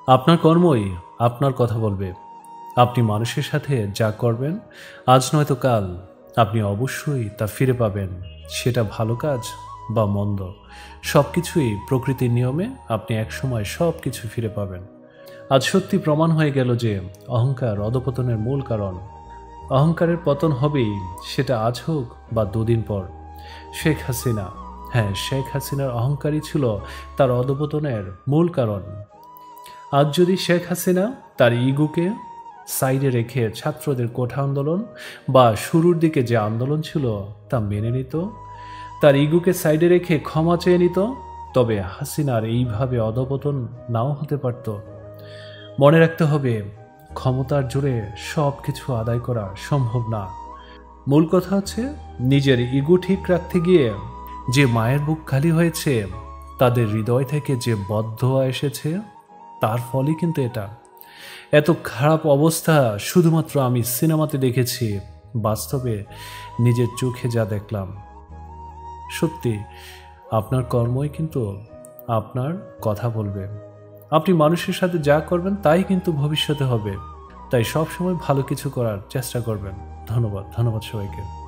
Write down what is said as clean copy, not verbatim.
আপনার কর্মই আপনার কথা বলবে। আপনি মানুষের সাথে যা করবেন, আজ নয়তো কাল আপনি অবশ্যই তা ফিরে পাবেন। সেটা ভালো কাজ বা মন্দ, সব কিছুই প্রকৃতির নিয়মে আপনি একসময় সব কিছু ফিরে পাবেন। আজ সত্যি প্রমাণ হয়ে গেল যে অহংকার অধঃপতনের মূল কারণ। অহংকারের পতন হবেই, সেটা আজ হোক বা দুদিন পর। শেখ হাসিনা, হ্যাঁ, শেখ হাসিনার অহংকারই ছিল তার অধঃপতনের মূল কারণ। আজ যদি শেখ হাসিনা তার ইগোকে সাইডে রেখে ছাত্রদের কোঠা আন্দোলন বা শুরুর দিকে যে আন্দোলন ছিল তা মেনে নিত, তার ইগোকে সাইডে রেখে ক্ষমা চেয়ে নিত, তবে হাসিনার এইভাবে অধঃপতন নাও হতে পারত। মনে রাখতে হবে, ক্ষমতার জোরে সব কিছু আদায় করা সম্ভব না। মূল কথা হচ্ছে, নিজের ইগো ঠিক রাখতে গিয়ে যে মায়ের বুক খালি হয়েছে, তাদের হৃদয় থেকে যে বদ্ধ এসেছে, তার ফলই কিন্তু এটা। এত খারাপ অবস্থা শুধুমাত্র আমি সিনেমাতে দেখেছি, বাস্তবে নিজের চোখে যা দেখলাম। সত্যি, আপনার কর্মই কিন্তু আপনার কথা বলবে। আপনি মানুষের সাথে যা করবেন তাই কিন্তু ভবিষ্যতে হবে। তাই সবসময় ভালো কিছু করার চেষ্টা করবেন। ধন্যবাদ সবাইকে।